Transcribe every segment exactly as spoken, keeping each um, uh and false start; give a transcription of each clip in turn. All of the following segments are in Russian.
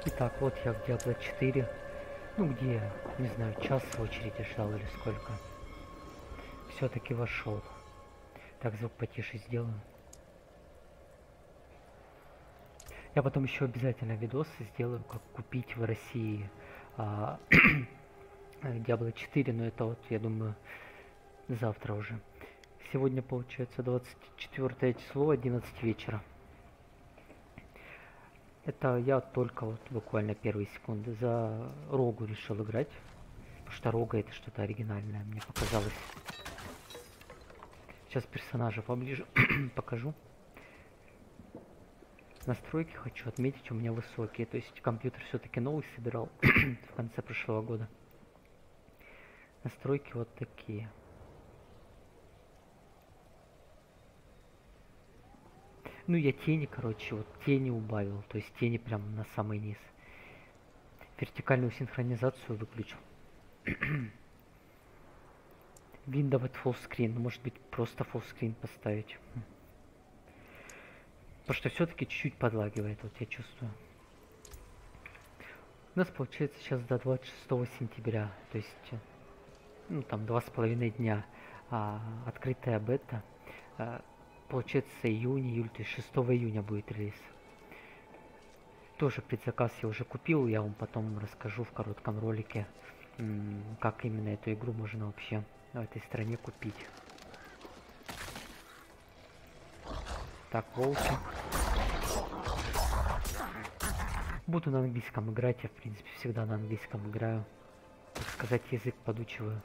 Итак, вот я в Диабло четыре. Ну где, не знаю, час в очереди ждал или сколько. Все-таки вошел. Так, звук потише сделаю. Я потом еще обязательно видосы сделаю, как купить в России а, Диабло четыре, но это вот, я думаю, завтра уже. Сегодня получается двадцать четвёртое число, одиннадцать вечера. Это я только вот буквально первые секунды за Рогу решил играть. Потому что Рога это что-то оригинальное, мне показалось. Сейчас персонажа поближе покажу. Настройки хочу отметить, у меня высокие. То есть компьютер все-таки новый собирал в конце прошлого года. Настройки вот такие. Ну, я тени, короче, вот тени убавил. То есть тени прям на самый низ. Вертикальную синхронизацию выключил. Windows full screen. Может быть, просто full screen поставить. Потому что все-таки чуть-чуть подлагивает, вот я чувствую. У нас получается сейчас до двадцать шестого сентября. То есть, ну, там два с половиной дня. А, открытая бета. А, получается, июнь, июль, то есть шестого июня будет релиз. Тоже предзаказ я уже купил, я вам потом расскажу в коротком ролике, как именно эту игру можно вообще в этой стране купить. Так, волки. Буду на английском играть, я в принципе всегда на английском играю. Так сказать, язык подучиваю.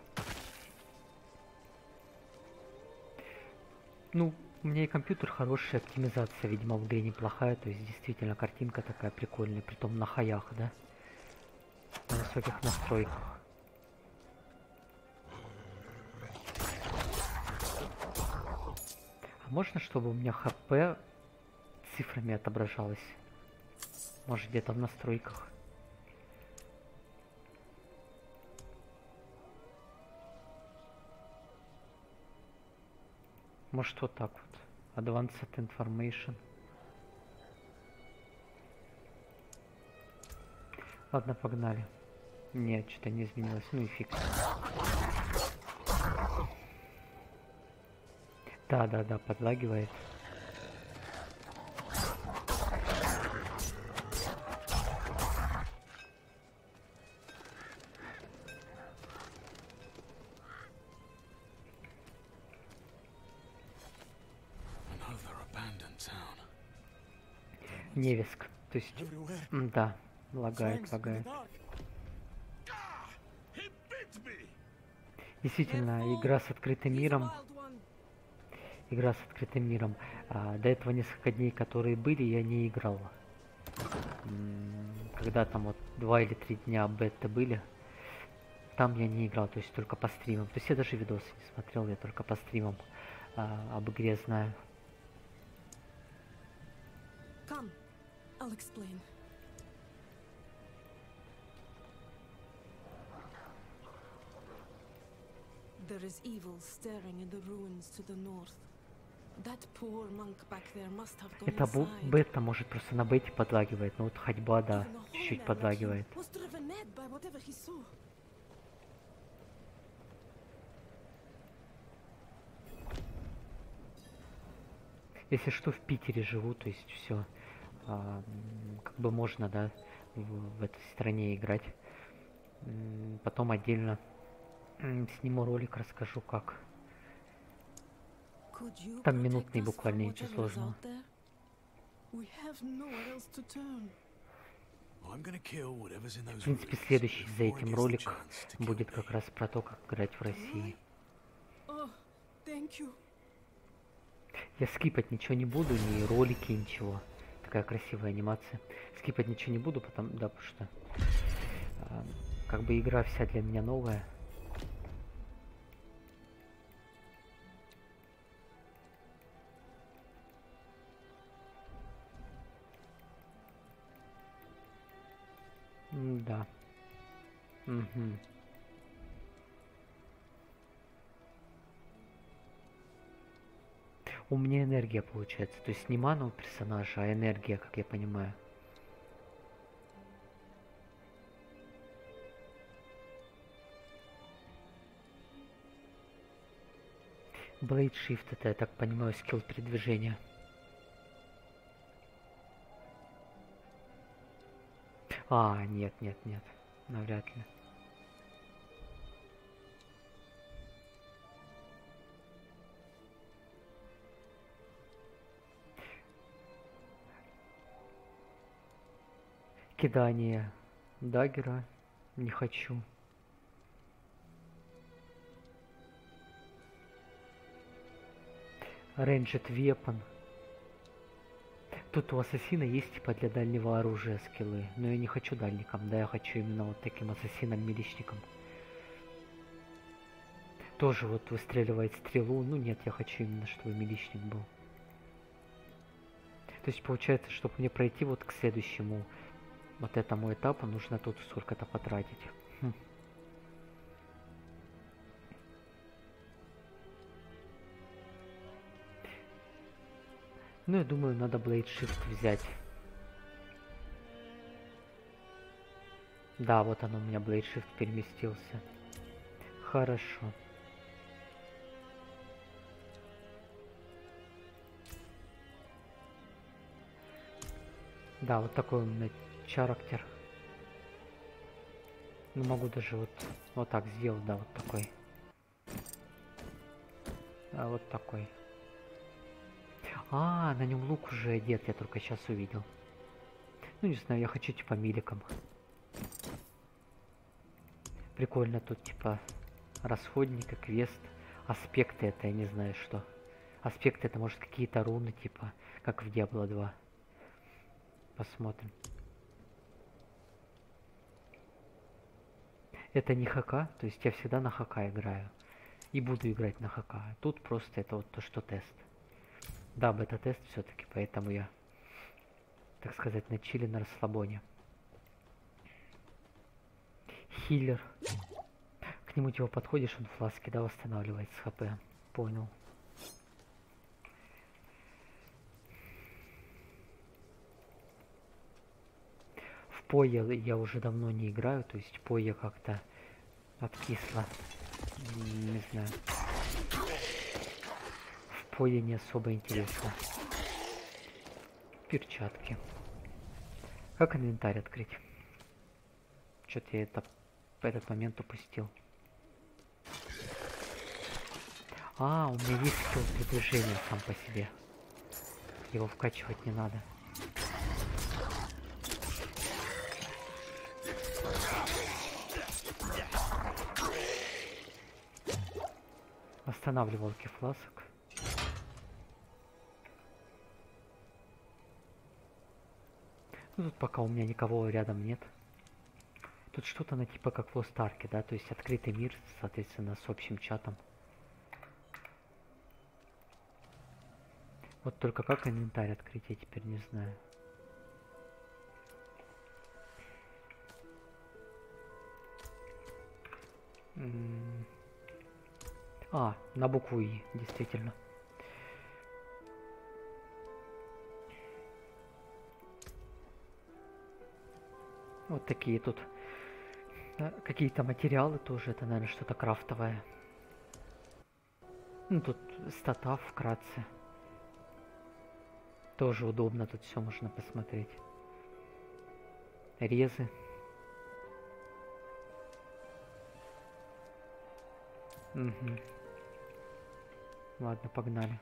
Ну, у меня и компьютер хороший, оптимизация, видимо, в игре неплохая, то есть действительно картинка такая прикольная, притом на хаях, да? На высоких настройках. А можно, чтобы у меня хп цифрами отображалось? Может, где-то в настройках? Может, вот так вот. Advanced Information. Ладно, погнали. Нет, что-то не изменилось. Ну и фиг. Да, да, да, подлагивает. Невиск. То есть, да, лагает, лагает. Действительно, игра с открытым миром. Игра с открытым миром. А, до этого несколько дней, которые были, я не играл. Когда там вот два или три дня бета были, там я не играл, то есть только по стримам. То есть я даже видосы не смотрел, я только по стримам а, об игре знаю. Come, I'll explain. There is evil staring in the ruins to the north. That poor monk back there must have gone Это inside. бета может просто на бете подлагивает, но вот ходьба, да, чуть-чуть подлагивает. Was driven mad by whatever he saw. Если что, в Питере живу, то есть все, а, как бы можно, да, в, в этой стране играть. Потом отдельно сниму ролик, расскажу как. Там минутный буквально, ничего сложного. В принципе, следующий за этим ролик будет как раз про то, как играть в России. Я скипать ничего не буду, ни ролики, ничего. Такая красивая анимация. Скипать ничего не буду, потому, да, потому что э, как бы игра вся для меня новая. М да. Угу. У меня энергия получается. То есть не мана у персонажа, а энергия, как я понимаю. Blade Shift это, я так понимаю, скилл передвижения. А, нет, нет, нет. Навряд ли. Кидание даггера не хочу. Ranged Weapon. Тут у ассасина есть типа для дальнего оружия скиллы, но я не хочу дальником, да, я хочу именно вот таким ассасином-миличником. Тоже вот выстреливает стрелу, ну нет, я хочу именно, чтобы миличник был. То есть получается, чтобы мне пройти вот к следующему вот этому этапу, нужно тут сколько-то потратить. Хм. Ну, я думаю, надо Blade Shift взять. Да, вот оно у меня Blade Shift переместился. Хорошо. Да, вот такой у меня характер. Ну, могу даже вот, вот так сделать, да, вот такой. А, вот такой. А, на нем лук уже одет, я только сейчас увидел. Ну, не знаю, я хочу типа миликом. Прикольно тут типа расходника, квест. Аспекты это я не знаю что. Аспекты это может какие-то руны типа, как в Диабло два. Посмотрим. Это не ХК, то есть я всегда на ХК играю. И буду играть на ХК. Тут просто это вот то, что тест. Да, бета-тест все-таки, поэтому я, так сказать, на чили, на расслабоне. Хиллер. К нему типа подходишь, он фласки, да, восстанавливает с ХП. Понял. В Пое я уже давно не играю, то есть Пое как-то откисло. Не знаю. В Пое не особо интересно. Перчатки. Как инвентарь открыть? Что-то я это, этот момент упустил. А, у меня есть скилл передвижения сам по себе. Его вкачивать не надо. Восстанавливалки фласок. Ну, тут пока у меня никого рядом нет. Тут что-то на типа как в Lost Ark, да, то есть открытый мир, соответственно, с общим чатом. Вот только как инвентарь открыть, я теперь не знаю. М-м- а, на букву И, действительно. Вот такие тут да, какие-то материалы тоже, это, наверное, что-то крафтовое. Ну, тут стата вкратце. Тоже удобно, тут все можно посмотреть. Резы. Угу. Ладно, погнали.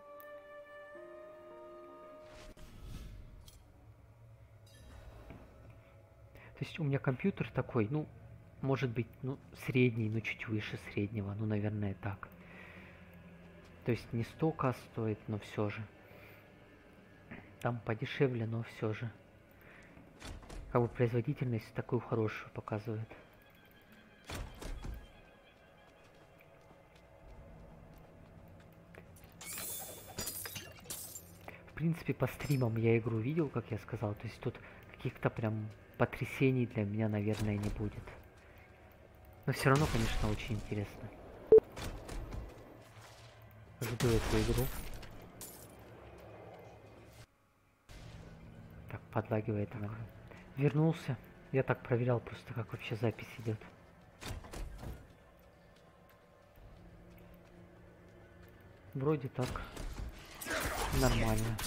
То есть у меня компьютер такой, ну, может быть, ну, средний, но чуть выше среднего, ну, наверное, так. То есть не сто ка стоит, но все же. Там подешевле, но все же. Как бы производительность такую хорошую показывает. В принципе, по стримам я игру видел, как я сказал. То есть тут каких-то прям потрясений для меня, наверное, не будет. Но все равно, конечно, очень интересно. Жду эту игру. Так, подлагивает она. Вернулся. Я так проверял просто, как вообще запись идет. Вроде так. Нормально.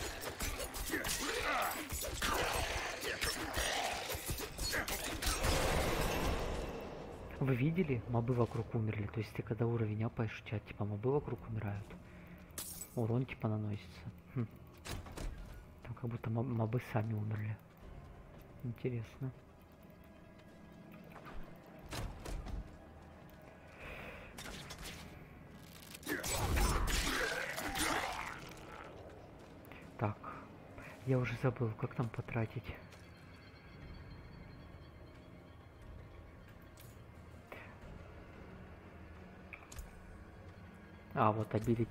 Вы видели? Мобы вокруг умерли. То есть ты когда уровень апаешь, у тебя типа мобы вокруг умирают. Урон типа наносится. Хм. Там как будто моб мобы сами умерли. Интересно. Так. Я уже забыл, как там потратить. А, вот abilities.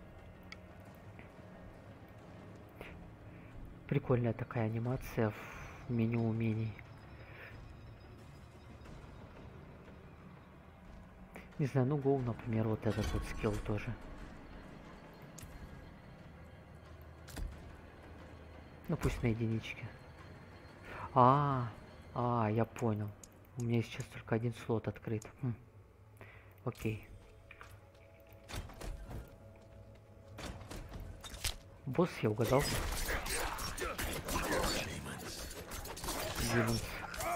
Прикольная такая анимация в меню умений. Не знаю, ну Go, например, вот этот вот скилл тоже. Ну пусть на единичке. А, а, я понял. У меня сейчас только один слот открыт. Хм. Окей. Босс я угадал. Демонс.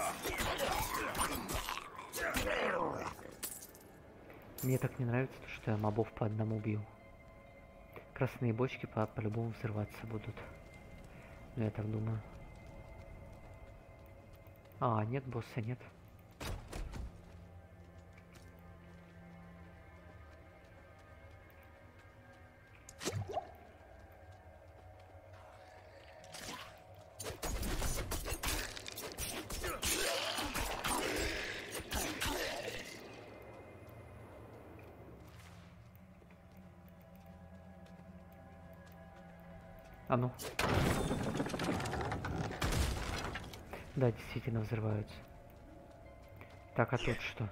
Мне так не нравится, что я мобов по одному бью. Красные бочки по- по-любому взрываться будут. Ну, я так думаю. А, нет, босса нет. А ну. Да, действительно взрываются. Так, а тут что?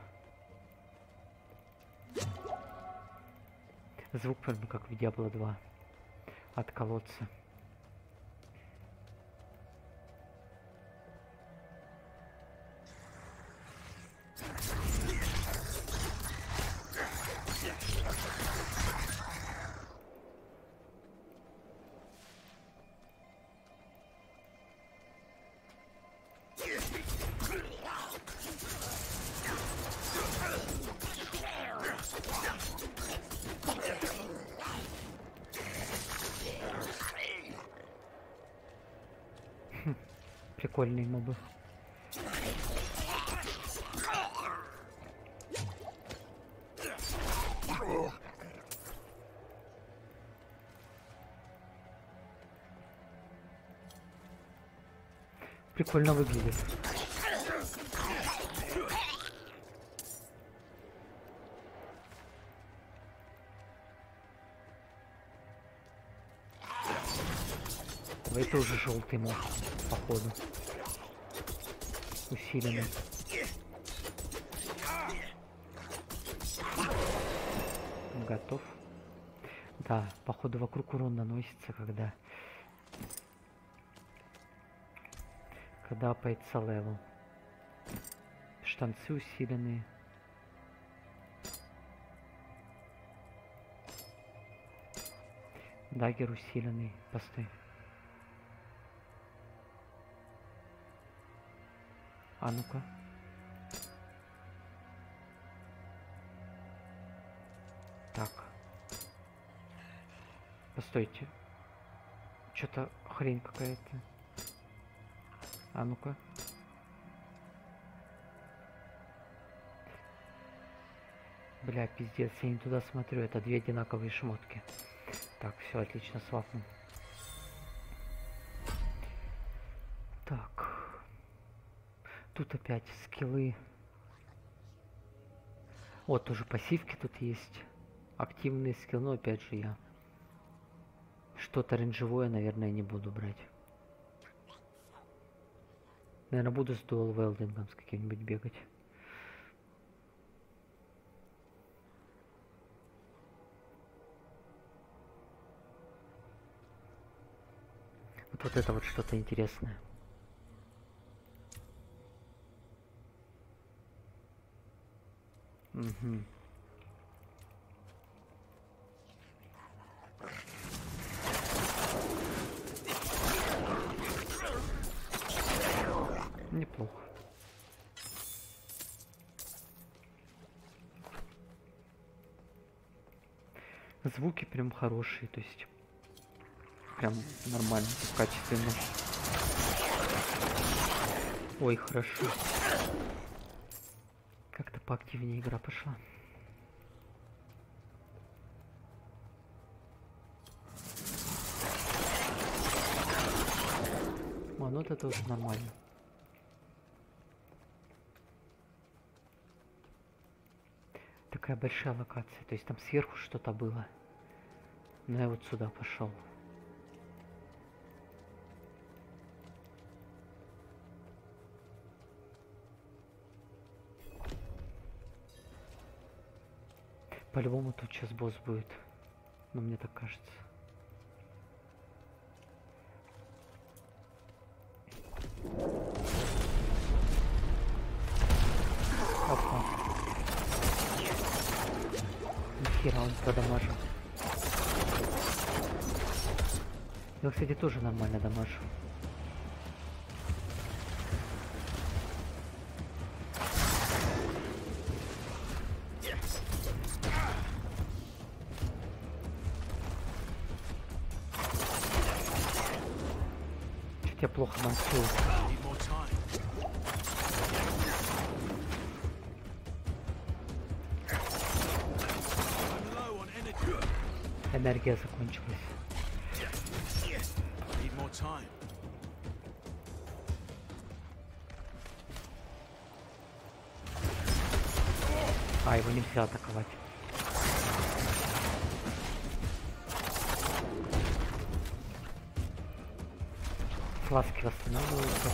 Звук прям как в Diablo два. От колодца. Прикольные мобы. Прикольно выглядит. Это уже желтый моб, походу. Усиленный. Готов. Да, походу вокруг урон наносится, когда когда апается левел. Штанцы усиленные. Даггер усиленный. Постой. А ну-ка. Так. Постойте. Что-то хрень какая-то. А ну-ка. Бля, пиздец, я не туда смотрю. Это две одинаковые шмотки. Так, все отлично, свапнул. Так. Тут опять скиллы. Вот, тоже пассивки тут есть. Активный скилл, но опять же я что-то рейнджевое, наверное, не буду брать. Наверное, буду с дуал велдингом с каким-нибудь бегать. Вот, вот это вот что-то интересное. Угу. Неплохо. Звуки прям хорошие, то есть прям нормально, качественно. Ой, хорошо. Как-то поактивнее игра пошла. А, ну это тоже нормально. Такая большая локация, то есть там сверху что-то было. Но я вот сюда пошел. По-любому тут сейчас босс будет. Но мне так кажется. Опа. Нихера он продамажил. Я, кстати, тоже нормально дамажу. Чуть я плохо мансую. Энергия закончилась. А, его нельзя атаковать. Фласки восстанавливаются.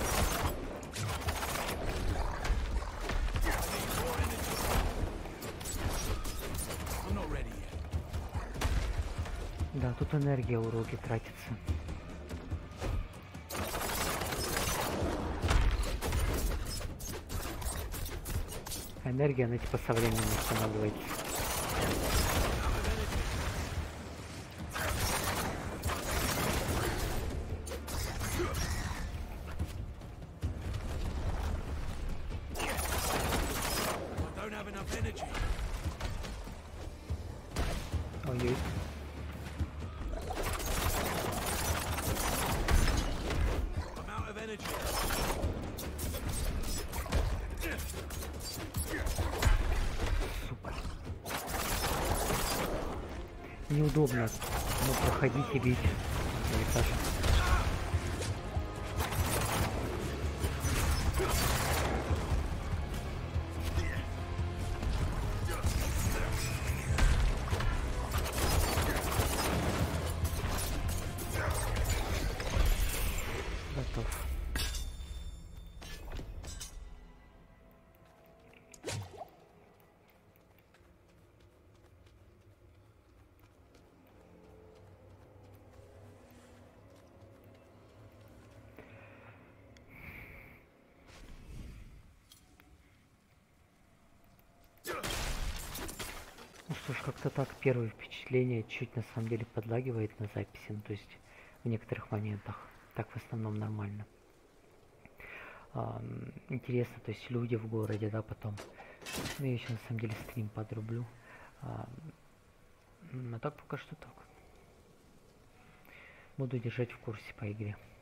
Да, тут энергия у Роги тратится. Энергия, она типа со временем восстанавливается. Ой-ой. Сука. Неудобно. Ну, проходить и бить. Готов. Ну что ж, как-то так первое впечатление чуть на самом деле подлагивает на записи, ну, то есть в некоторых моментах. Так в основном нормально. А, интересно, то есть люди в городе, да, потом. Ну, я еще на самом деле стрим подрублю. А, а так пока что так. Буду держать в курсе по игре.